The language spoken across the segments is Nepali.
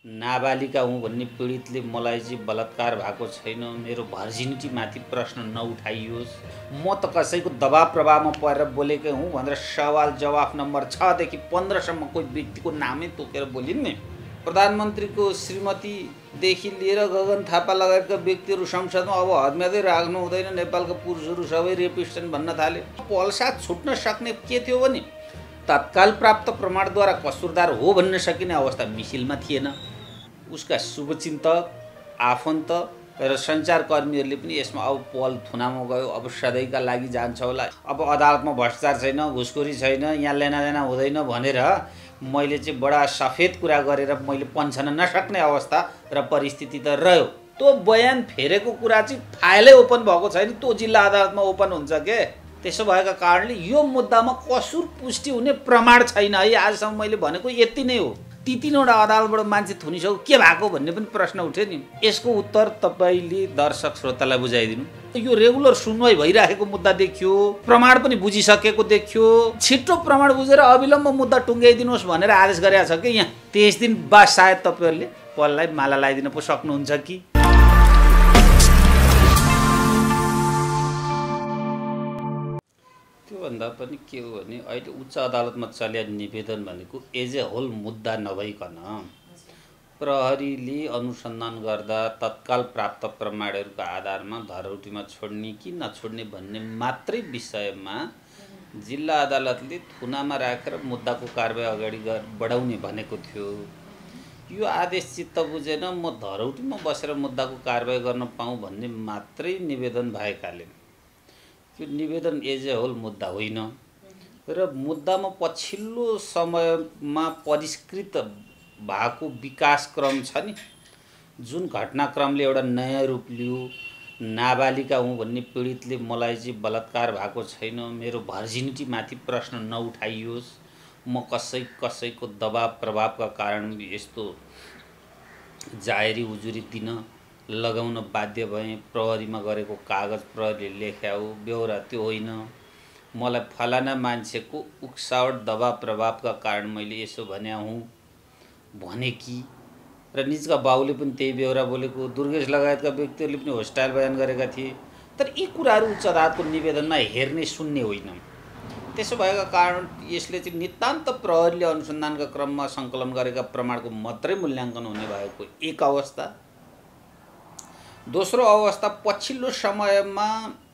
नाबालिका हुँ भन्ने पीडितले मलाई चाहिँ बलात्कार भएको छैन, मेरो भर्जिनिटीमाथि प्रश्न नउठाइयोस्, म त कसैको दबाब प्रभावमा परेर बोलेकै हुँ भनेर सवाल जवाफ नम्बर 6 देखि 15 सम्म कोही व्यक्तिको नामै तोकेर बोलिन् नि। प्रधानमन्त्रीको श्रीमतीदेखि लिएर गगन थापा लगायतका व्यक्तिहरू संसदमा अब हदम्यादै राख्नु हुँदैन, नेपालका पुरुषहरू सबै रेपिस्टन् भन्न थाले। पलसाथ छुट्न सक्ने के थियो भने तत्काल प्राप्त प्रमाणद्वारा कसुरदार हो भन्न सकिने अवस्था मिसिलमा थिएन। उसका शुभचिन्तक, आफन्त र सञ्चारकर्मीहरूले पनि यसमा अब पल थुनामा गयो, अब सधैँका लागि जान्छ होला, अब अदालतमा भ्रष्टाचार छैन, घुसखोरी छैन, यहाँ लेनादेना हुँदैन भनेर मैले चाहिँ बडा सफेद कुरा गरेर मैले पन्छन नसक्ने अवस्था र परिस्थिति त रह्यो। त्यो बयान फेरेको कुरा चाहिँ फाइलै ओपन भएको छैन, त्यो जिल्ला अदालतमा ओपन हुन्छ के। त्यसो भएका कारणले यो मुद्दामा कसुर पुष्टि हुने प्रमाण छैन है। आजसम्म मैले भनेको यति नै हो। ती तीनवटा अदालतबाट मान्छे थुनिसक्यो, के भएको भन्ने पनि प्रश्न उठ्यो नि। यसको उत्तर तपाईँले दर्शक श्रोतालाई बुझाइदिनु। यो रेगुलर सुनवाई भइराखेको मुद्दा देखियो, प्रमाण पनि बुझिसकेको देखियो, छिटो प्रमाण बुझेर अविलम्ब मुद्दा टुङ्ग्याइदिनुहोस् भनेर आदेश गरेका छ कि यहाँ। 23 दिन बाद सायद तपाईँहरूले पललाई माला लगाइदिन पो सक्नुहुन्छ कि। त्योभन्दा पनि के हो भने अहिले उच्च अदालतमा चल्या निवेदन भनेको एज ए होल मुद्दा नभइकन प्रहरीले अनुसन्धान गर्दा तत्काल प्राप्त प्रमाणहरूका आधारमा धरौटीमा छोड्ने कि नछोड्ने भन्ने मात्रै विषयमा जिल्ला अदालतले थुनामा राखेर मुद्दाको कारबाही अगाडि बढाउने भनेको थियो। यो आदेश चित्त बुझेन, म धरौटीमा बसेर मुद्दाको कारबाही गर्न पाऊँ भन्ने मात्रै निवेदन भएकाले यो निवेदन एज ए होल मुद्दा होइन र मुद्दामा पछिल्लो समयमा परिष्कृत भएको विकासक्रम छ नि, जुन घटनाक्रमले एउटा नयाँ रूप लियो। नाबालिका हुँ भन्ने पीडितले मलाई चाहिँ बलात्कार भएको छैन, मेरो भर्जिनिटीमाथि प्रश्न नउठाइयोस्, म कसैको दबाब प्रभावका कारण यस्तो जाहेरी उजुरी दिन लगाउन बाध्य भएँ, प्रहरीमा गरेको कागज प्रहरीले लेख्याउ बेहोरा त्यो होइन, मलाई फलाना मान्छेको उक्सावट दबाब प्रभावका कारण मैले यसो भन्या हुँ भने कि र निजका बाउले पनि त्यही बेहोरा बोलेको, दुर्गेश लगायतका व्यक्तिहरूले पनि होस्टाइल बयान गरेका थिए। तर यी कुराहरू उच्च अदालतको निवेदनमा हेर्ने सुन्ने होइन। त्यसो भएका कारण यसले चाहिँ नितान्त प्रहरीले अनुसन्धानका क्रममा सङ्कलन गरेका प्रमाणको मात्रै मूल्याङ्कन हुने भएको एक अवस्था। दोस्रो अवस्था, पछिल्लो समयमा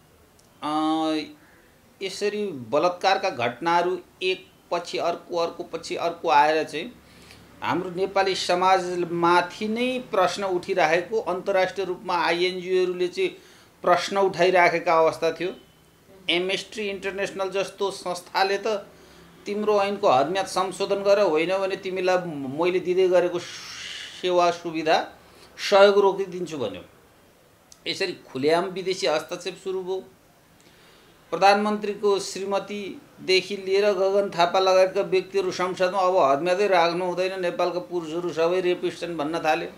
यसरी बलात्कारका घटनाहरू एक पछि अर्को अर्को पछि अर्को आएर चाहिँ हाम्रो नेपाली समाजमाथि नै प्रश्न उठिरहेको, अन्तर्राष्ट्रिय रूपमा आइएनजिओहरूले चाहिँ प्रश्न उठाइराखेका अवस्था थियो। एमएसटी इन्टरनेसनल जस्तो संस्थाले त तिम्रो ऐनको हदम्याद संशोधन गर, होइन भने तिमीलाई मैले दिँदै गरेको सेवा सुविधा सहयोग रोकिदिन्छु भन्यो। यसरी खुलेआम विदेशी हस्तक्षेप सुरु भयो। प्रधानमन्त्रीको श्रीमतीदेखि लिएर गगन थापा लगायतका व्यक्तिहरू संसदमा अब हदम्यादै राख्नु हुँदैन, नेपालका पुरुषहरू सबै रेपिस्टन् भन्न थाले।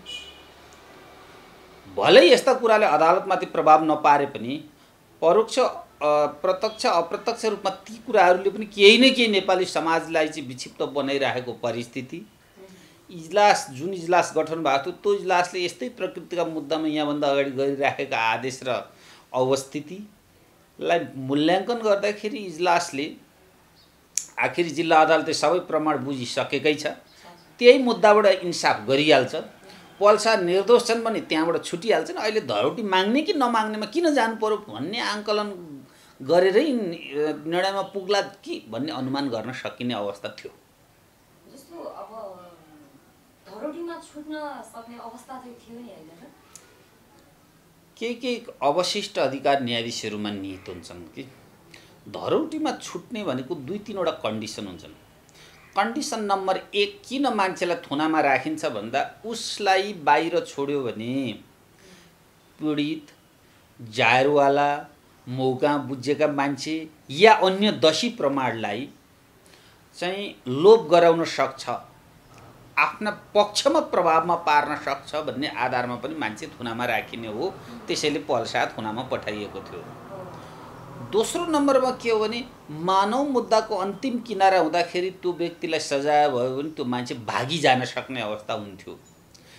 भलै यस्ता कुराले अदालतमाथि प्रभाव नपारे पनि परोक्ष प्रत्यक्ष अप्रत्यक्ष रूपमा ती कुराहरूले पनि केही न केही नेपाली समाजलाई चाहिँ विक्षिप्त बनाइरहेको परिस्थिति। इजलास जुन इजलास गठन भएको थियो त्यो इजलासले यस्तै प्रकृतिका मुद्दामा यहाँभन्दा अगाडि गरिराखेका आदेश र अवस्थितिलाई मूल्याङ्कन गर्दाखेरि इजलासले आखिरी जिल्ला अदालतले सबै प्रमाण बुझिसकेकै छ, त्यही मुद्दाबाट इन्साफ गरिहाल्छ। पल्सा निर्दोष छन् भने त्यहाँबाट छुटिहाल्छन्। अहिले धरौटी माग्ने कि नमाग्नेमा किन जानु पर्यो भन्ने आङ्कलन गरेरै निर्णयमा पुग्ला कि भन्ने अनुमान गर्न सकिने अवस्था थियो। जस्तो अब धरौटीमा छुट्न सक्ने अवस्था चाहिँ थियो नि हैन र? केही अवशिष्ट अधिकार न्यायाधीशहरूमा निहित हुन्छन् कि धरौटीमा छुट्ने भनेको 2-3 वटा कन्डिसन हुन्छन्। कन्डिसन नम्बर 1, किन मान्छेलाई थुनामा राखिन्छ भन्दा उसलाई बाहिर छोड्यो भने पीडित, जाहेरवाला, मौका बुझेका मान्छे या अन्य दोषी प्रमाणलाई चाहिँ लोप गराउन सक्छ, आफ्ना पक्षमा प्रभावमा पार्न सक्छ भन्ने आधारमा पनि मान्छे थुनामा राखिने हो। त्यसैले पल्सा थुनामा पठाइएको थियो। दोस्रो नम्बरमा के हो भने मानव मुद्दाको अन्तिम किनारा हुँदाखेरि त्यो व्यक्तिलाई सजाय भयो भने त्यो मान्छे भागी जान सक्ने अवस्था हुन्थ्यो।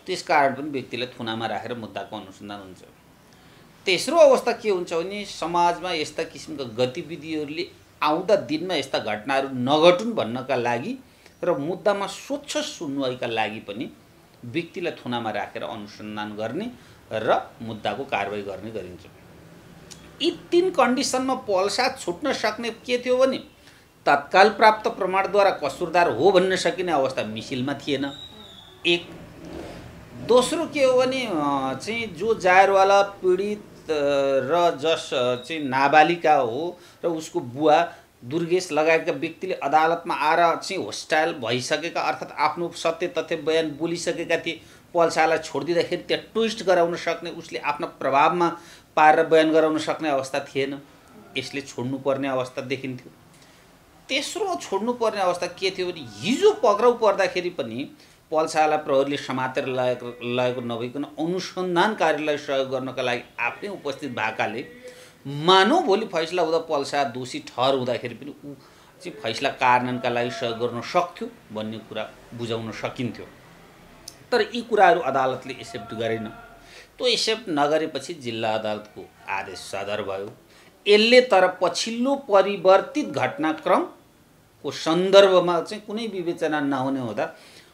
त्यसकारण पनि व्यक्तिलाई थुनामा राखेर मुद्दाको अनुसन्धान हुन्छ। तेस्रो अवस्था के हुन्छ भने समाजमा यस्ता किसिमका गतिविधिहरूले आउँदा दिनमा यस्ता घटनाहरू नघटुन् भन्नका लागि र मुद्दामा स्वच्छ सुनवाईका लागि पनि व्यक्तिलाई थुनामा राखेर अनुसन्धान गर्ने र मुद्दाको कारबाही गर्ने गरिन्छ। यी 3 कन्डिसनमा पल्सा छुट्न सक्ने के थियो भने तत्काल प्राप्त प्रमाणद्वारा कसुरदार हो भन्न सकिने अवस्था मिसिलमा थिएन। एक दोस्रो के हो भने चाहिँ जो जायरवाला पीडित र जस चाहिँ नाबालिका हो र उसको बुवा दुर्गेश लगायतका व्यक्तिले अदालतमा आएर चाहिँ होस्टाइल भइसकेका अर्थात् आफ्नो सत्य तथ्य बयान बोलिसकेका थिए। पल्सालाई छोडिदिँदाखेरि त्यहाँ ट्विस्ट गराउन सक्ने, उसले आफ्ना प्रभावमा पारेर बयान गराउन सक्ने अवस्था थिएन। यसले छोड्नुपर्ने अवस्था देखिन्थ्यो। तेस्रो छोड्नुपर्ने अवस्था के थियो भने हिजो पक्राउ पर्दाखेरि पनि पल्सालाई प्रहरीले समातेर लगेको नभइकन अनुसन्धान कार्यलाई सहयोग गर्नका लागि आफै उपस्थित भएकाले मानव भोलि फैसला हुँदा पल्सा दोषी ठहर हुँदाखेरि पनि ऊ चाहिँ फैसला कार्यान्वयनका लागि सहयोग गर्न सक्थ्यो भन्ने कुरा बुझाउन सकिन्थ्यो। तर यी कुराहरू अदालतले एक्सेप्ट गरेन। त्यो एक्सेप्ट नगरेपछि जिल्ला अदालतको आदेश सादर भयो। यसले तर पछिल्लो परिवर्तित घटनाक्रमको सन्दर्भमा चाहिँ कुनै विवेचना नहुने हुँदा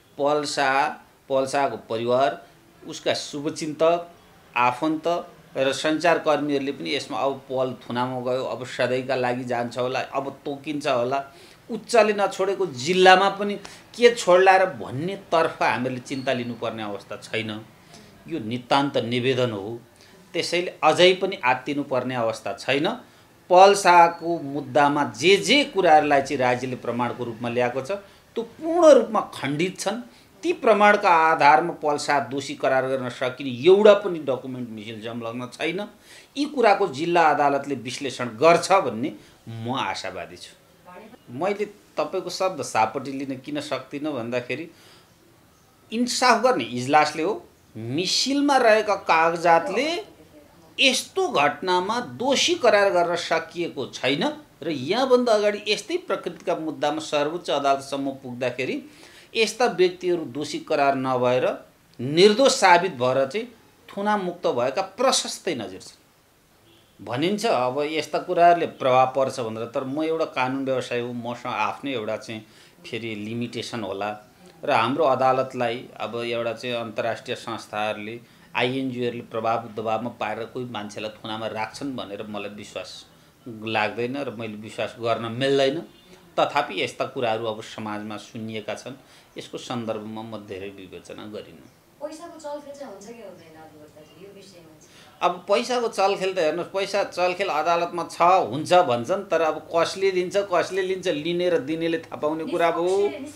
पल्साको परिवार, उसका शुभचिन्तक, आफन्त र सञ्चारकर्मीहरूले पनि यसमा अब पल थुनामा गयो, अब सधैँका लागि जान्छ होला, अब तोकिन्छ होला, उच्चले नछोडेको जिल्लामा पनि के छोड्ला र भन्नेतर्फ हामीले चिन्ता लिनुपर्ने अवस्था छैन। यो नितान्त निवेदन हो। त्यसैले अझै पनि आत्तिनुपर्ने अवस्था छैन। पल्साको मुद्दामा जे कुराहरूलाई चाहिँ राज्यले प्रमाणको रूपमा ल्याएको छ त्यो पूर्ण रूपमा खण्डित छन्। ती प्रमाणका आधारमा पल्सा दोषी करार गर्न सकिने एउटा पनि डकुमेन्ट मिसिल संलग्न छैन। यी कुराको जिल्ला अदालतले विश्लेषण गर्छ भन्ने म आशावादी छु। मैले तपाईको शब्द सापटी लिन किन सक्दिनँ भन्दाखेरि इन्साफ गर्ने इजलासले हो, मिसिलमा रहेका कागजातले यस्तो घटनामा दोषी करार गर्न सकिएको छैन र यहाँभन्दा अगाडि यस्तै प्रकृतिका मुद्दामा सर्वोच्च अदालतसम्म पुग्दाखेरि यस्ता व्यक्तिहरू दोषी करार नभएर निर्दोष साबित भएर चाहिँ थुनामुक्त भएका प्रशस्तै नजिर छन् भनिन्छ। अब यस्ता कुराहरूले प्रभाव पर्छ भनेर, तर म एउटा कानुन व्यवसायी हो, मसँग आफ्नै एउटा चाहिँ फेरि लिमिटेसन होला र हाम्रो अदालतलाई अब एउटा चाहिँ अन्तर्राष्ट्रिय संस्थाहरूले आइएनजिओहरूले प्रभाव दबावमा पारेर कोही मान्छेलाई थुनामा राख्छन् भनेर मलाई विश्वास लाग्दैन र मैले विश्वास गर्न मिल्दैन। तथापि यस्ता कुराहरू अब समाजमा सुनिएका छन्। यसको सन्दर्भमा म धेरै विवेचना गरिनँ। पैसाको चलखेल चाहिँ हुन्छ कि हुँदैन यो विषयमा? अब पैसाको चलखेल त हेर्नुहोस्, पैसा चलखेल अदालतमा छ हुन्छ भन्छन्, तर अब कसले दिन्छ कसले लिन्छ लिने र दिनेले थाहा पाउने कुरा हो।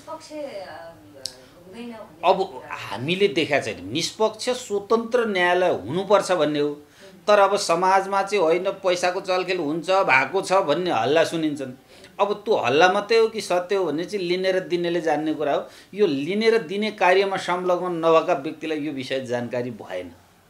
अब हामीले देखाएको छैन निष्पक्ष स्वतन्त्र न्यायालय हुनुपर्छ भन्ने हो। तर अब समाजमा चाहिँ होइन पैसाको चलखेल हुन्छ भएको छ भन्ने हल्ला सुनिन्छन्। अब त्यो हल्ला मात्रै हो कि सत्य हो भन्ने चाहिँ लिने र दिनेले जान्ने कुरा हो। यो लिने र दिने कार्यमा संलग्न नभएका व्यक्तिलाई यो विषय जानकारी भएन।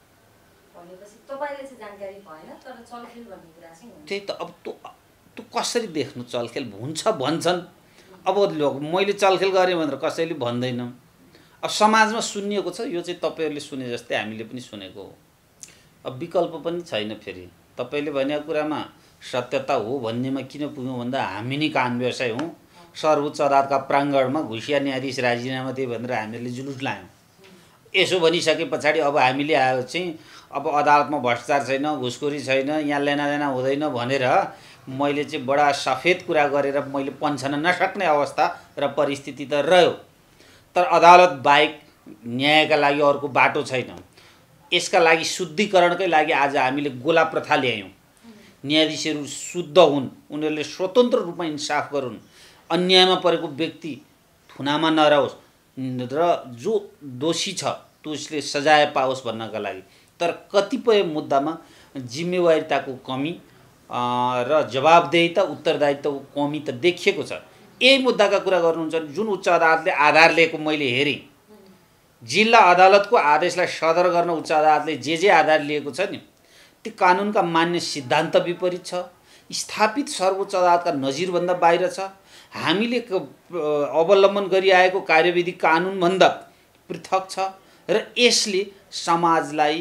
त्यही त अब त्यो कसरी देख्नु चलखेल हुन्छ भन्छन्। अब मैले चलखेल गरेँ भनेर कसैले भन्दैन। अब समाजमा सुनिएको छ, यो चाहिँ तपाईँहरूले सुने जस्तै हामीले पनि सुनेको हो। अब विकल्प पनि छैन। फेरि तपाईँले भनेको कुरामा सत्यता हो भन्नेमा किन पुग्यौँ भन्दा हामी नै कानुन व्यवसाय हौँ। सर्वोच्च अदालतका प्राङ्गणमा घुसिया न्यायाधीश राजीनामा दिए भनेर हामीले जुलुस लायौँ। यसो भनिसके पछाडि अब हामीले चाहिँ अब अदालतमा भ्रष्टाचार छैन, घुसखोरी छैन, यहाँ लेनादेना हुँदैन भनेर मैले चाहिँ बडा सफेद कुरा गरेर मैले पन्छन नसक्ने अवस्था र परिस्थिति त रह्यो। तर अदालत बाहेक न्यायका लागि अर्को बाटो छैन। यसका लागि शुद्धिकरणकै लागि आज हामीले गोला प्रथा ल्यायौँ। न्यायाधीशहरू शुद्ध हुन्, उनीहरूले स्वतन्त्र रूपमा इन्साफ गरून्, अन्यायमा परेको व्यक्ति थुनामा नरहोस् र जो दोषी छ त्यसले सजाय पाओस् भन्नका लागि। तर कतिपय मुद्दामा जिम्मेवारीताको कमी र जवाबदेहिता उत्तरदायित्वको कमी त देखिएको छ। यही मुद्दाका कुरा गर्नुहुन्छ जुन उच्च अदालतले आधार लिएको मैले हेरेँ। जिल्ला अदालतको आदेशलाई सदर गर्न उच्च अदालतले जे आधार लिएको छ नि ती कानुनका मान्य सिद्धान्त विपरीत छ, स्थापित सर्वोच्च अदालतका नजिरभन्दा बाहिर छ, हामीले अवलम्बन गरिआएको कार्यविधि कानुनभन्दा पृथक छ र यसले समाजलाई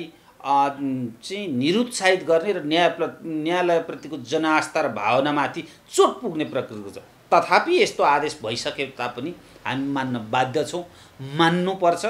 चाहिँ निरुत्साहित गर्ने र न्यायालयप्रतिको जनआस्था र भावनामाथि चोट पुग्ने प्रकृतिको छ। तथापि यस्तो आदेश भइसके तापनि हामी मान्न बाध्य छौँ, मान्नुपर्छ।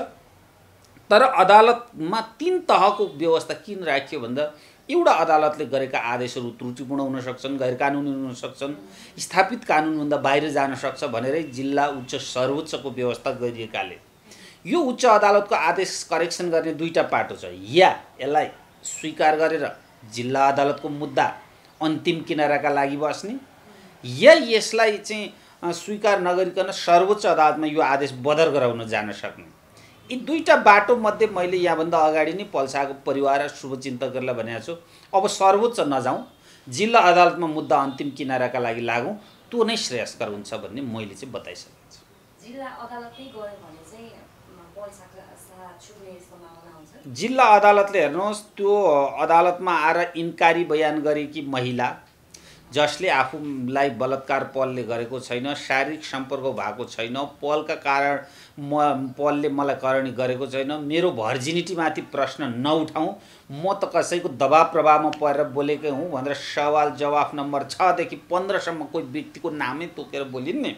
तर अदालतमा 3 तहको व्यवस्था किन राखियो भन्दा एउटा अदालतले गरेका आदेशहरू त्रुटिपूर्ण हुन सक्छन्, गैर कानुनी हुन सक्छन्, स्थापित कानुनभन्दा बाहिर जान सक्छ भनेरै जिल्ला उच्च सर्वोच्चको व्यवस्था गरिएकाले यो उच्च अदालतको आदेश करेक्सन गर्ने 2टा पाटो छ। या यसलाई स्वीकार गरेर जिल्ला अदालतको मुद्दा अन्तिम किनाराका लागि बस्ने, या यसलाई चाहिँ स्वीकार नगरिकन सर्वोच्च अदालतमा यो आदेश बदर गराउन जान सक्ने। यी 2टा बाटो मध्ये मैले यहाँभन्दा अगाडि नै पल्साको परिवार र शुभचिन्तकहरूलाई भनेको छु, अब सर्वोच्च नजाउँ, जिल्ला अदालतमा मुद्दा अन्तिम किनाराका लागि लागौँ, त्यो नै श्रेयस्कर हुन्छ भन्ने मैले चाहिँ बताइसकेको छु। जिल्ला अदालतै गयो भने चाहिँ पल्साको साथ छुट्ने सम्भावना हुन्छ। जिल्ला अदालतले हेर्नुहोस्, त्यो अदालतमा आएर इन्कारी बयान गरेकी महिला जसले आफूलाई बलात्कार पलले गरेको छैन, शारीरिक सम्पर्क भएको छैन, पलका कारण पलले मलाई करणी गरेको छैन, मेरो भर्जिनिटीमाथि प्रश्न नउठाउँ, म त कसैको दबाब प्रभावमा परेर बोलेकै हुँ भनेर सवाल जवाफ नम्बर 6 देखि 15 सम्म कोही व्यक्तिको नामै तोकेर बोलिन् नि।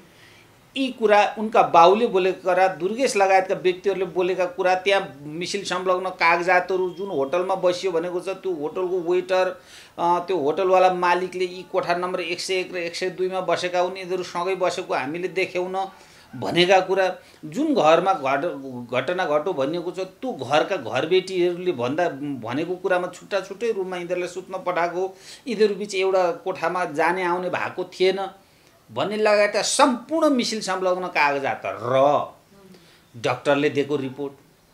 यी कुरा उनका बाउले बोलेका कुरा, दुर्गेश लगायतका व्यक्तिहरूले बोलेका कुरा, त्यहाँ मिसिल संलग्न कागजातहरू जुन होटलमा बसियो भनेको छ, त्यो होटलको वेटर, त्यो होटलवाला मालिकले यी कोठा नम्बर 101 र 102 मा बसेका हुन्, यिनीहरू सँगै बसेको हामीले देख्यौँ न भनेका कुरा, जुन घरमा घटना घट्यो भनिएको छ त्यो घरका घरबेटीहरूले भनेको कुरामा छुट्टा छुट्टै रुममा यिनीहरूलाई सुत्न पठाएको, यिनीहरू बिच एउटा कोठामा जाने आउने भएको थिएन भन्ने लगायतका सम्पूर्ण मिसिल संलग्न कागजात र डाक्टरले दिएको रिपोर्ट,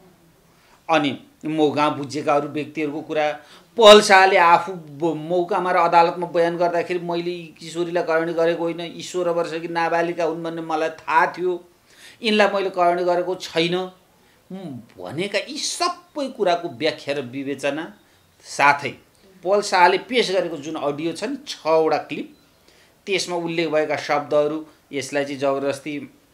अनि मौका बुझेका अरू व्यक्तिहरूको कुरा, पहल शाहले आफू मौकामा र अदालतमा बयान गर्दाखेरि मैले यी किशोरीलाई करणी गरेको होइन, यी 16 वर्षकी नाबालिका हुन् भन्ने मलाई थाहा थियो, यिनलाई मैले करणी गरेको छैन भनेका यी सबै कुराको व्याख्या र विवेचना, साथै पहल शाहले पेश गरेको जुन अडियो छ नि 6 वटा क्लिप, त्यसमा उल्लेख भएका शब्दहरू, यसलाई चाहिँ जबरजस्ती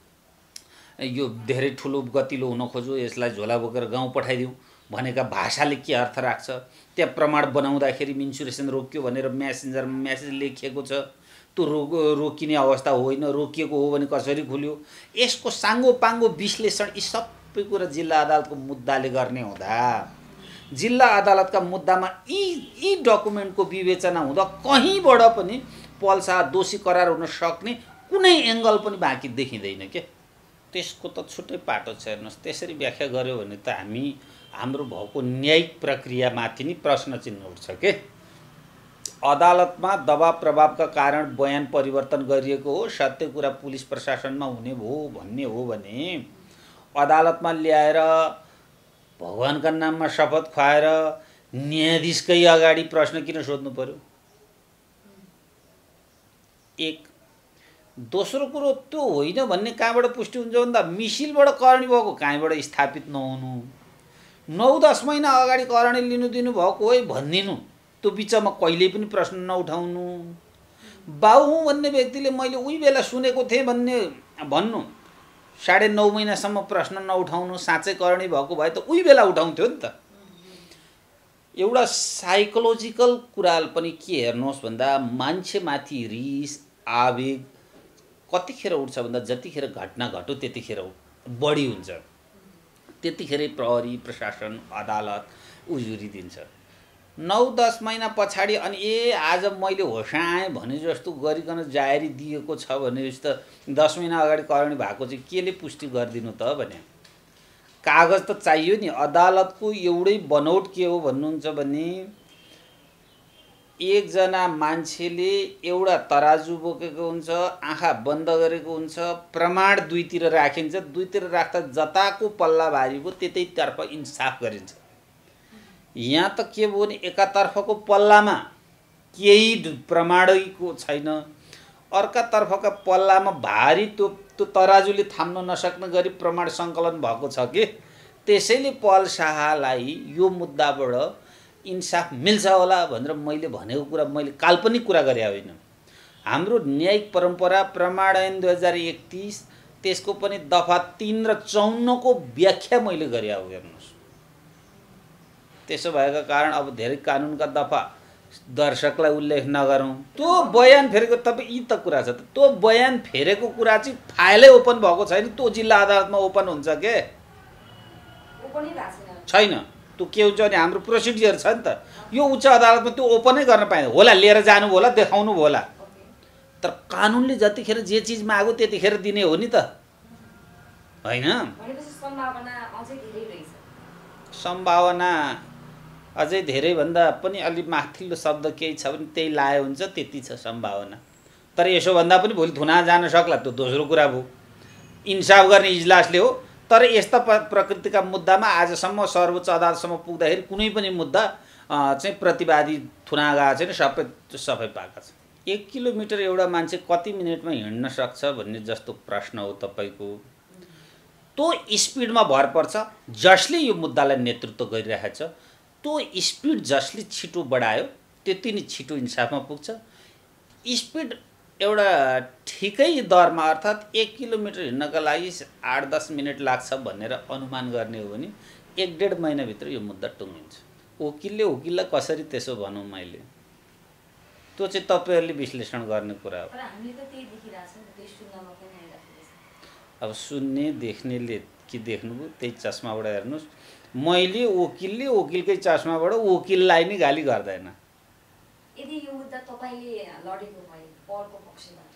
यो धेरै ठुलो गतिलो हुन खोज्यो, यसलाई झोला बोकेर गाउँ पठाइदिउँ भनेका भाषाले के अर्थ राख्छ, त्यहाँ प्रमाण बनाउँदाखेरि इन्सुरेसन रोकियो भनेर मेसेन्जरमा मेसेज लेखिएको छ, त्यो रोकिने अवस्था होइन, रोकिएको हो भने कसरी खुल्यो, यसको साङ्गोपाङ्गो विश्लेषण यी सबै कुरा जिल्ला अदालतको मुद्दाले गर्ने हुँदा जिल्ला अदालतका मुद्दामा यी डकुमेन्टको विवेचना हुँदा कहीँबाट पनि पल्सा दोषी करार हुन सक्ने कुनै एङ्गल पनि बाँकी देखिँदैन के। त्यसको त छुट्टै पाटो छ। हेर्नुहोस्, त्यसरी व्याख्या गर्यो भने त हाम्रो भएको न्यायिक प्रक्रियामाथि नै प्रश्न चिन्ह उठ्छ के। अदालतमा दबाब प्रभावका कारण बयान परिवर्तन गरिएको हो, सत्य कुरा पुलिस प्रशासनमा हुने भयो भन्ने हो भने अदालतमा ल्याएर भगवानका नाममा शपथ खुवाएर न्यायाधीशकै अगाडि प्रश्न किन सोध्नु पर्यो? एक। दोस्रो कुरो, त्यो होइन भन्ने कहाँबाट पुष्टि हुन्छ भन्दा मिसिलबाट करणी भएको कहाँबाट स्थापित नहुनु, 9-10 महिना अगाडि करणी लिनु दिनु भएको है भनिदिनु, त्यो बिचमा कहिल्यै पनि प्रश्न नउठाउनु। बाउ हुँ भन्ने व्यक्तिले मैले उही बेला सुनेको थिएँ भन्नु, 9.5 महिनासम्म प्रश्न नउठाउनु, साँच्चै करणी भएको भए त उही बेला उठाउँथ्यो नि त। एउटा साइकोलोजिकल कुरा पनि के हेर्नुहोस् भन्दा मान्छेमाथि रिस आवेग कतिखेर उठ्छ भन्दा जतिखेर घटना घट्यो त्यतिखेर बढी हुन्छ, त्यतिखेरै प्रहरी प्रशासन अदालत उजुरी दिन्छ। 9-10 महिना पछाडि अनि आज मैले होसाएँ भने जस्तो गरिकन जाहेरी दिएको छ भनेपछि त 10 महिना अगाडि करणी भएको चाहिँ केले पुष्टि गरिदिनु त भने कागज त चाहियो नि। अदालतको एउटै बनौट के हो भन्नुहुन्छ भने एकजना मान्छेले एउटा तराजु बोकेको हुन्छ, आँखा बन्द गरेको हुन्छ, प्रमाण दुईतिर राखिन्छ, दुईतिर राख्दा जताको पल्ला भारी भयो त्यतैतर्फ इन्साफ गरिन्छ। यहाँ त के भयो भने एकातर्फको पल्लामा केही प्रमाणैको छैन, अर्कातर्फका पल्लामा भारी त्यो तराजुले थाम्न नसक्ने गरी प्रमाण सङ्कलन भएको छ कि। त्यसैले पहल शाहलाई यो मुद्दाबाट इन्साफ मिल्छ होला भनेर मैले भनेको कुरा मैले काल्पनिक कुरा गरे होइन। हाम्रो न्यायिक परम्परा प्रमाण ऐन 2031 त्यसको पनि दफा 3 र 54 को व्याख्या मैले गरे हो हेर्नुस्। त्यसो भएको कारण अब धेरै कानुनका दफा दर्शकलाई उल्लेख नगरौँ। त्यो बयान फेरेको तपाईँ यी त कुरा छ त, त्यो बयान फेरेको कुरा चाहिँ फाइलै ओपन भएको छैन, त्यो जिल्ला अदालतमा ओपन हुन्छ के छैन। त्यो के हुन्छ भने हाम्रो प्रोसिडियर छ नि त, यो उच्च अदालतमा त्यो ओपनै गर्न पाइँदैन। होला लिएर जानु होला, देखाउनु होला, तर कानुनले जतिखेर जे चिज माग्यो त्यतिखेर दिने हो नि त, होइन? सम्भावना अझै धेरै भन्दा पनि अलि माथिल्लो शब्द केही छ भने त्यही लाए हुन्छ, त्यति छ सम्भावना। तर यसो भन्दा पनि भोलि थुना जान सक्ला, त्यो दोस्रो कुरा भयो। इन्साफ गर्ने इजलासले हो, तर यस्ता प्रकृतिका मुद्दामा आजसम्म सर्वोच्च अदालतसम्म पुग्दाखेरि कुनै पनि मुद्दा चाहिँ प्रतिवादी थुना गएको छैन, सफै पाएका छन्। 1 किलोमिटर एउटा मान्छे कति मिनेटमा हिँड्न सक्छ भन्ने जस्तो प्रश्न हो तपाईको। त्यो स्पिडमा भर पर्छ। जसले यो मुद्दालाई नेतृत्व गरिरहेछ त्यो स्पिड जसले छिटो बढायो त्यति नै छिटो इन्साफमा पुग्छ। स्पिड एउटा ठिकै दरमा अर्थात् 1 किलोमिटर हिँड्नका लागि 8-10 मिनट लाग्छ भनेर अनुमान गर्ने हो भने 1-1.5 महिनाभित्र यो मुद्दा टुङ्गिन्छ। वकिललाई कसरी त्यसो भनौँ मैले, त्यो चाहिँ तपाईहरुले विश्लेषण गर्ने कुरा हो। अब सुन्ने देख्नेले के देख्नुभयो त्यही चस्माबाट हेर्नुस्। मैले वकिलकै चस्माबाट वकिललाई नै गाली गर्दैन। यदि यो मुद्दा तपाईले लडेको भए पलको पक्षबाट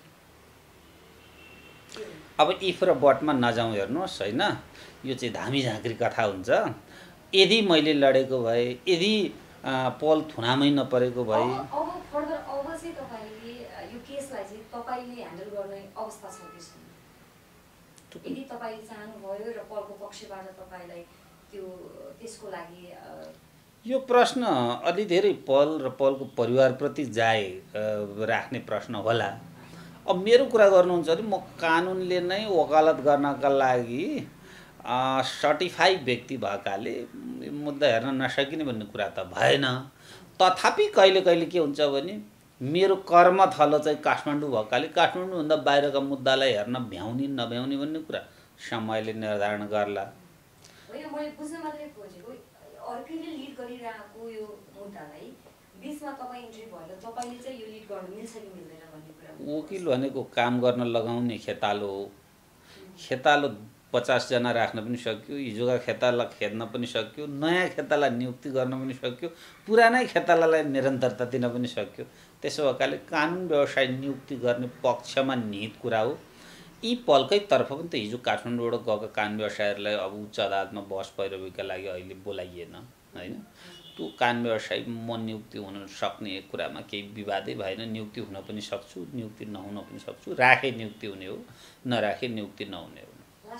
अब इफ र बटमा नजाउँ हेर्नुस्, हैन? यो चाहिँ धामी झाँक्री कथा हुन्छ। यदि मैले लडेको भए, यदि पल थुनामै नपरेको भए, अब फर्दर अब चाहिँ तपाईले यो केसलाई चाहिँ तपाईले ह्यान्डल गर्ने अवस्था छ कि छैन? यदि तपाईले चाहनु भयो र पलको पक्षबाट तपाईलाई त्यो त्यसको लागि यो प्रश्न अलि धेरै पल र पलको परिवारप्रति जाए राख्ने प्रश्न होला। अब मेरो कुरा गर्नुहुन्छ भने म कानुनले नै वकालत गर्नका लागि सर्टिफाइड व्यक्ति भएकाले मुद्दा हेर्न नसकिने भन्ने कुरा त भएन। तथापि कहिले कहिले के हुन्छ भने मेरो कर्मथलो चाहिँ काठमाडौँ भएकाले काठमाडौँभन्दा बाहिरका मुद्दालाई हेर्न भ्याउने नभ्याउने भन्ने कुरा समयले निर्धारण गर्ला। होइन, मैले बुझ्न मात्रै खोजेको अर्कैले लिड गरिरहेको यो मुद्दालाई बीचमा तपाईँ इन्ट्री भएर तपाईले चाहिँ यो लिड गर्न मिल्छ कि मिल्दैन भन्ने कुरा। वकिल भनेको काम गर्न लगाउने खेतालो हो। खेतालो 50 जना राख्न पनि सक्यो, हिजोका खेताला खेद्न पनि सक्यो, नयाँ खेताला नियुक्ति गर्न पनि सक्यो, पुरानै खेतालालाई निरन्तरता दिन पनि सक्यो। त्यसो भएकाले कानुन व्यवसाय नियुक्ति गर्ने पक्षमा निहित कुरा हो। यी पलकै तर्फ पनि त हिजो काठमाडौँबाट गएका कानुन व्यवसायहरूलाई अब उच्च अदालतमा बहस पैरवीका लागि अहिले बोलाइएन, हैन? त्यो कानुन व्यवसाय म नियुक्ति हुन सक्ने कुरामा केही विवादै भएन। नियुक्ति हुन पनि सक्छु, नियुक्ति नहुन पनि सक्छु। राखे नियुक्ति हुने हो, नराखे नियुक्ति नहुने हो।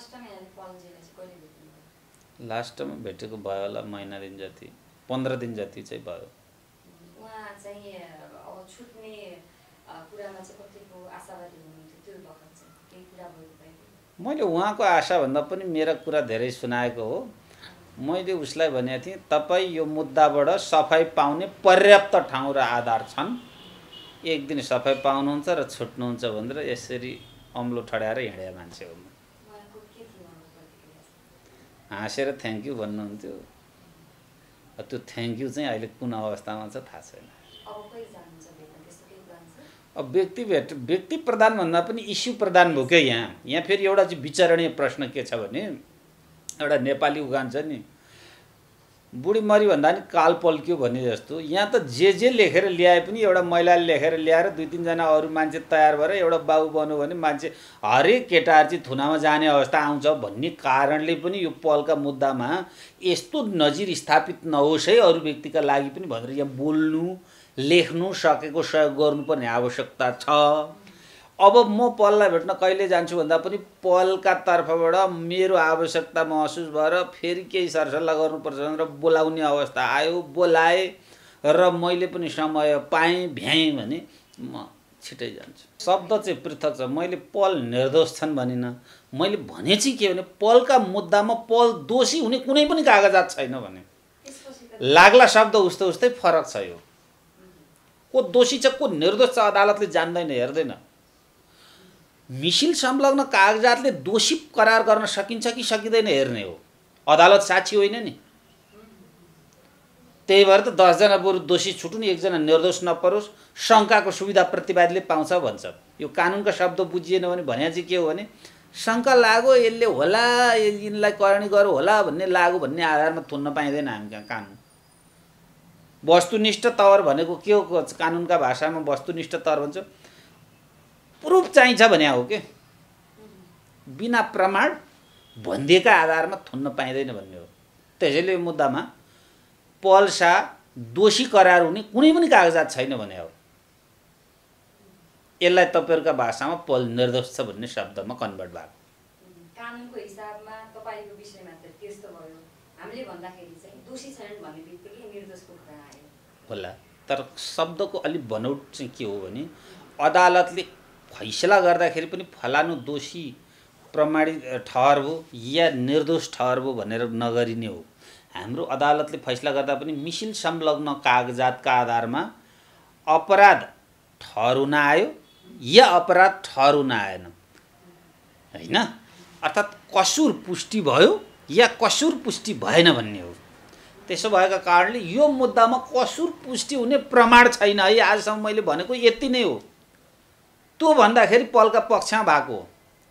लास्टमा भेटेको भयो होला महिना दिन जति, 15 दिन जति चाहिँ भयो। उहाँ चाहिँ अब छुट्ने कुरामा चाहिँ कतिको आशावादी हुनुहुन्थ्यो, त्यो बखत चाहिँ केही कुरा भएको भए? मैले उहाँको आशाभन्दा पनि मेरा कुरा धेरै सुनाएको हो। मैले उसलाई भनेको थिएँ तपाईँ यो मुद्दाबाट सफाई पाउने पर्याप्त ठाउँ र आधार छन्, एक दिन सफाई पाउनुहुन्छ र छुट्नुहुन्छ भनेर यसरी अम्लो ठड्याएर हिँडे मान्छे हो। हाँसेर थ्याङ्क यू भन्नुहुन्थ्यो। त्यो थ्याङ्क यू चाहिँ अहिले कुन अवस्थामा छ थाहा छैन। अब व्यक्ति प्रधान भन्दा पनि इस्यु प्रधान भयो क्या यहाँ फेरि एउटा चाहिँ विचारणीय प्रश्न के छ भने एउटा नेपाली उखान छ नि, बुढी मरी भन्दा नि काल पल्क्यो भने जस्तो यहाँ त जे लेखेर ल्याए पनि एउटा महिलाले लेखेर ल्याएर 2-3 जना अरू मान्छे तयार भएर एउटा बाबु बन्यो भने मान्छे हरेक केटाहरू चाहिँ थुनामा जाने अवस्था आउँछ भन्ने कारणले पनि यो पलका मुद्दामा यस्तो नजिर स्थापित नहोस् है अरू व्यक्तिका लागि पनि भनेर यहाँ बोल्नु लेख्नु सकेको सहयोग गर्नुपर्ने आवश्यकता छ। अब म पललाई भेट्न कहिले जान्छु भन्दा पनि पलका तर्फबाट मेरो आवश्यकता महसुस भएर फेरि केही सरसल्लाह गर्नुपर्छ भनेर बोलाउने अवस्था आयो, बोलाए र मैले पनि समय पाएँ भ्याएँ भने म छिटै जान्छु। शब्द चाहिँ पृथक छ। मैले पल निर्दोष छन् भनिनँ, मैले भने चाहिँ के भने पलका मुद्दामा पल दोषी हुने कुनै पनि कागजात छैन भने लाग्ला शब्द उस्तै फरक छ। यो को दोषी छ को निर्दोष छ अदालतले जान्दैन, हेर्दैन। मिसिल संलग्न कागजातले दोषी करार गर्न सकिन्छ कि सकिँदैन हेर्ने हो। अदालत साक्षी होइन नि। त्यही भएर त 10 जना बरु दोषी छुटुन्, 1 जना निर्दोष नपरोस्, शङ्काको सुविधा प्रतिवादीले पाउँछ भन्छ। यो कानुनका शब्द बुझिएन भने चाहिँ के हो भने शङ्का लाग्यो यसले होला, यिनलाई करणी गरौँ होला भन्ने लाग्यो भन्ने आधारमा थुन्न पाइँदैन हामी कहाँ कानुन। वस्तुनिष्ठ तवर भनेको के हो? कानुनका भाषामा वस्तुनिष्ठ तवर भन्छ प्रुफ चाहिन्छ भने हो के, बिना प्रमाण भन्दिएका आधारमा थुन्न पाइँदैन भन्ने हो। त्यसैले यो मुद्दामा पल शाह दोषी करार हुने कुनै पनि कागजात छैन भने हो। यसलाई तपाईहरुका भाषामा पल निर्दोष छ भन्ने शब्दमा कन्भर्ट भएको। कानुनको हिसाबमा तपाईको विषयमा त त्यस्तो भयो। हामीले भन्दाखेरि चाहिँ दोषी छैनन् भन्ने बित्तिकै निर्दोषको कुरा आयो होला। तर शब्दको अलि बनौट चाहिँ के हो भने अदालतले फैसला गर्दाखेरि पनि फलानु दोषी प्रमाणित ठहर हो या निर्दोष ठहर हो भनेर नगरिने हो। हाम्रो अदालतले फैसला गर्दा पनि मिसिल संलग्न कागजातका आधारमा अपराध ठहर हुन आयो या अपराध ठहर हुन आएन हैन, अर्थात् कसुर पुष्टि भयो या कसुर पुष्टि भएन भन्ने हो। त्यसो भएका कारणले यो मुद्दामा कसुर पुष्टि हुने प्रमाण छैन है। आजसम्म मैले भनेको यति नै हो। त्यो भन्दाखेरि पलका पक्षमा भएको हो।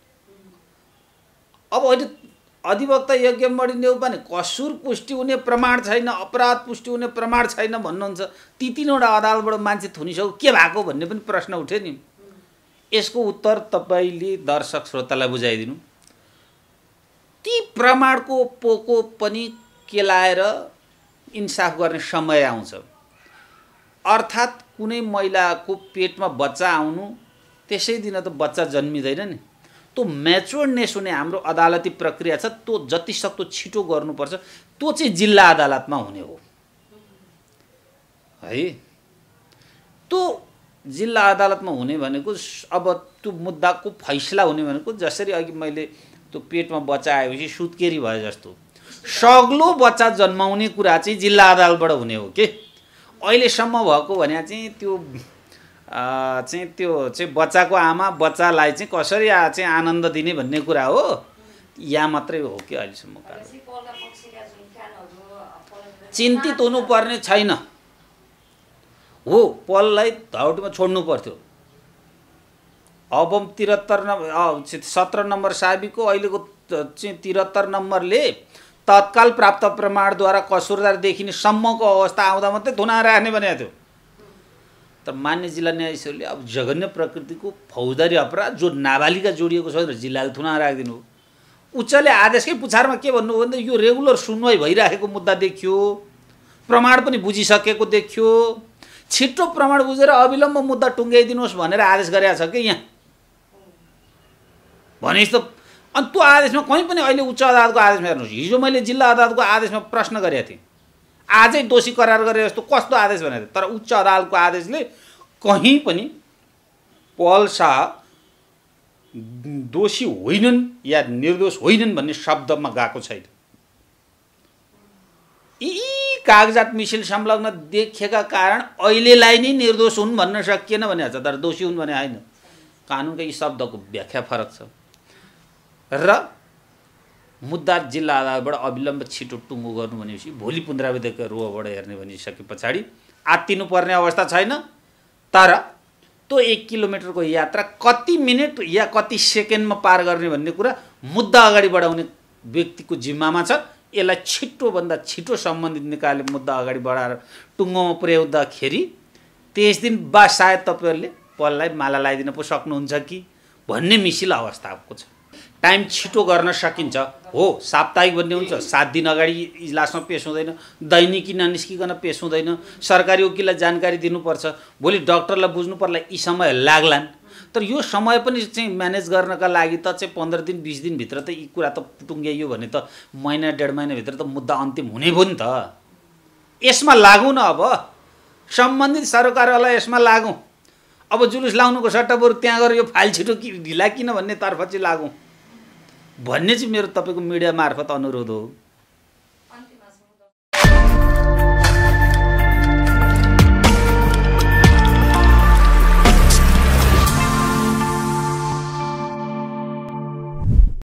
अब अहिले अधिवक्ता यज्ञमणि नेउपाने कसुर पुष्टि हुने प्रमाण छैन, अपराध पुष्टि हुने प्रमाण छैन भन्नुहुन्छ। ती तीनवटा अदालतबाट मान्छे थुनिसक्यो के भएको भन्ने पनि प्रश्न उठ्यो नि। यसको उत्तर तपाईले दर्शक श्रोतालाई बुझाइदिनु। ती प्रमाणको पोको पनि केलाएर इन्साफ गर्ने समय आउँछ। अर्थात् कुनै महिलाको पेटमा बच्चा आउनु त्यसै दिन त बच्चा जन्मिँदैन नि। त्यो म्याच्योर्डनेस हुने हाम्रो अदालती प्रक्रिया छ, त्यो जति सक्दो छिटो गर्नुपर्छ। त्यो चाहिँ जिल्ला अदालतमा हुने हो है। त्यो जिल्ला अदालतमा हुने भनेको अब त्यो मुद्दाको फैसला हुने भनेको जसरी अघि मैले त्यो पेटमा बच्चा आएपछि सुत्केरी भए जस्तो सग्लो बच्चा जन्माउने कुरा चाहिँ जिल्ला अदालतबाट हुने हो के। अहिलेसम्म भएको भने चाहिँ त्यो चाहिँ बच्चाको आमा बच्चालाई चाहिँ कसरी चाहिँ आनन्द दिने भन्ने कुरा हो, यहाँ मात्रै हो कि अहिलेसम्म। चिन्तित हुनुपर्ने छैन हो। पललाई धौटीमा छोड्नु पर्थ्यो। अब 17 नम्बर साबिको अहिलेको चाहिँ 73 नम्बरले तत्काल प्राप्त प्रमाणद्वारा कसुरदार देखिने सम्मको अवस्था आउँदा मात्रै थुना राख्ने भनेको थियो। तर मान्य जिल्ला न्यायाधीशहरूले अब जघन्य प्रकृतिको फौजदारी अपराध जो नाबालिगा जोडिएको छ भनेर जिल्लाले थुना राखिदिनु हो। उच्चले आदेशकै पुछारमा के भन्नु भन्दा यो रेगुलर सुनवाई भइराखेको मुद्दा देखियो, प्रमाण पनि बुझिसकेको देखियो, छिटो प्रमाण बुझेर अविलम्ब मुद्दा टुङ्ग्याइदिनुहोस् भनेर आदेश गरेको छ कि यहाँ भनेस् त। अनि त्यो आदेशमा कहीँ पनि अहिले उच्च अदालतको आदेशमा हेर्नुहोस्, हिजो मैले जिल्ला अदालतको आदेशमा प्रश्न गरेको थिएँ, आजै दोषी करार गरे जस्तो कस्तो आदेश भनेको। तर उच्च अदालतको आदेशले कहीँ पनि पल शाह दोषी होइनन् या निर्दोष होइनन् भन्ने शब्दमा गएको छैन। यी कागजात मिसिल संलग्न देखिएका कारण अहिलेलाई नै निर्दोष हुन् भन्न सकिएन भने छ, तर दोषी हुन् भने होइन। कानुनका यी शब्दको व्याख्या फरक छ र मुद्दा जिल्ला अदालतबाट अविलम्ब छिटो टुङ्गो गर्नु भनेपछि भोलि पुनरावृत्तिको रोबाट हेर्ने भनिसके पछाडि आत्तिनुपर्ने अवस्था छैन। तर त्यो 1 किलोमिटरको यात्रा कति मिनेट या कति सेकेन्डमा पार गर्ने भन्ने कुरा मुद्दा अगाडि बढाउने व्यक्तिको जिम्मामा छ। यसलाई छिटोभन्दा छिटो सम्बन्धित निकायले मुद्दा अगाडि बढाएर टुङ्गोमा पुर्याउँदाखेरि त्यस दिन बा सायद तपाईँहरूले पललाई माला लगाइदिन पो सक्नुहुन्छ कि भन्ने मिसिल अवस्थाको छ। टाइम छिटो गर्न सकिन्छ हो। साप्ताहिक भन्ने हुन्छ, 7 दिन अगाडि इजलासमा पेश हुँदैन, दैनिकी ननिस्किकन पेश हुँदैन, सरकारी वकिललाई जानकारी दिनुपर्छ, भोलि डाक्टरलाई बुझ्नु पर्ला, यी समय लाग्लान्। तर यो समय पनि चाहिँ म्यानेज गर्नका लागि त चाहिँ 15 दिन 20 दिनभित्र त यी कुरा त टुङ्ग्याइयो भने त महिना 1.5 महिनाभित्र त मुद्दा अन्तिम हुने भयो नि त। यसमा लागौँ न, अब सम्बन्धित सरकारवाला यसमा लागौँ। अब जुलुस लाउनुको सट्टा बरु त्यहाँ गएर यो फाइल छिटो ढिला किन भन्ने तर्फ चाहिँ लागौँ भन्ने चाहिँ मेरो तपाईँको मिडिया मार्फत अनुरोध हो।